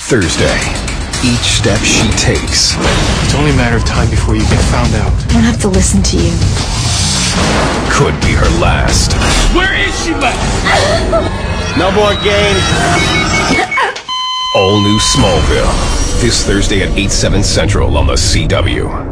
Thursday, each step she takes... It's only a matter of time before you get found out. I don't have to listen to you. ...could be her last. Where is she, Mack? No more games. All new Smallville. This Thursday at 8/7 Central on the CW.